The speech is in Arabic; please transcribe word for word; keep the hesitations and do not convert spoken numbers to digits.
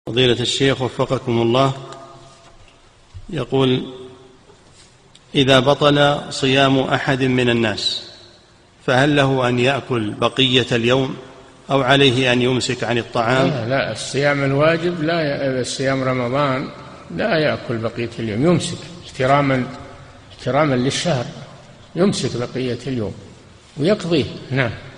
فضيلة الشيخ وفقكم الله، يقول: إذا بطل صيام أحد من الناس فهل له أن يأكل بقية اليوم أو عليه أن يمسك عن الطعام؟ لا, لا الصيام الواجب لا، الصيام رمضان لا يأكل بقية اليوم، يمسك احتراما احتراما للشهر، يمسك بقية اليوم ويقضيه. نعم.